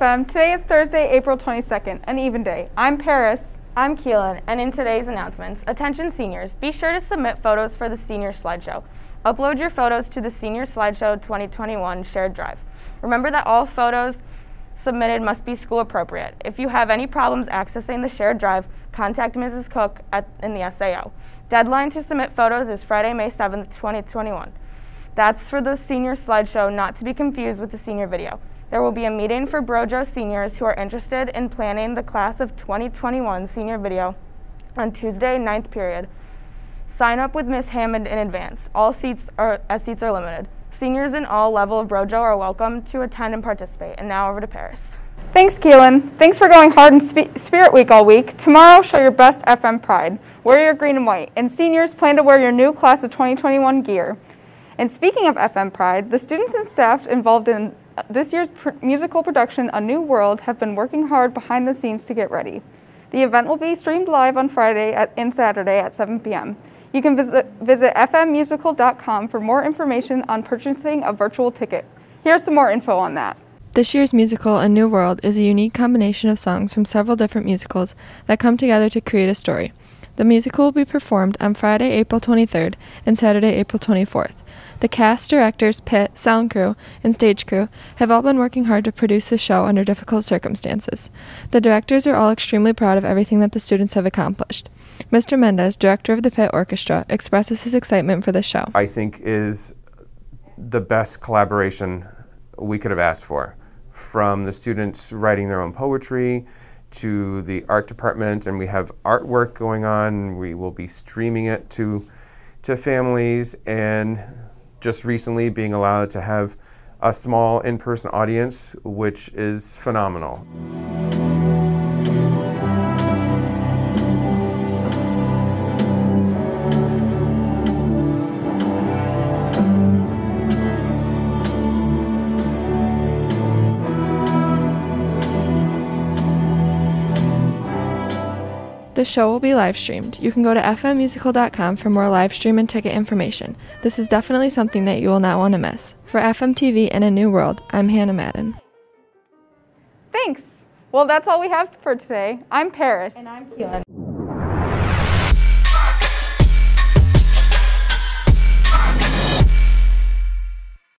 FM. Today is Thursday, April 22nd, an even day. I'm Paris. I'm Keelan, and in today's announcements, attention seniors, be sure to submit photos for the Senior Slideshow. Upload your photos to the Senior Slideshow 2021 shared drive. Remember that all photos submitted must be school appropriate. If you have any problems accessing the shared drive, contact Mrs. Cook in the SAO. Deadline to submit photos is Friday, May 7th, 2021. That's for the Senior Slideshow, not to be confused with the senior video. There will be a meeting for Brojo seniors who are interested in planning the class of 2021 senior video on Tuesday, 9th period. Sign up with Ms. Hammond in advance. All seats are limited. Seniors in all level of Brojo are welcome to attend and participate. And now over to Paris. Thanks, Keelan. Thanks for going hard in Spirit Week all week. Tomorrow, show your best FM pride. Wear your green and white. And seniors, plan to wear your new class of 2021 gear. And speaking of FM pride, the students and staff involved in this year's musical production, A New World, have been working hard behind the scenes to get ready. The event will be streamed live on Friday and Saturday at 7 p.m. You can visit fmmusical.com for more information on purchasing a virtual ticket. Here's some more info on that. This year's musical, A New World, is a unique combination of songs from several different musicals that come together to create a story. The musical will be performed on Friday, April 23rd and Saturday, April 24th. The cast, directors, pit, sound crew, and stage crew have all been working hard to produce the show under difficult circumstances. The directors are all extremely proud of everything that the students have accomplished. Mr. Mendez, director of the Pit Orchestra, expresses his excitement for the show. I think is the best collaboration we could have asked for. From the students writing their own poetry to the art department, and we have artwork going on. We will be streaming it to families, and just recently being allowed to have a small in-person audience, which is phenomenal. The show will be live streamed. You can go to fmmusical.com for more live stream and ticket information. This is definitely something that you will not want to miss. For FMTV and A New World, I'm Hannah Madden. Thanks. Well, that's all we have for today. I'm Paris. And I'm Keelan.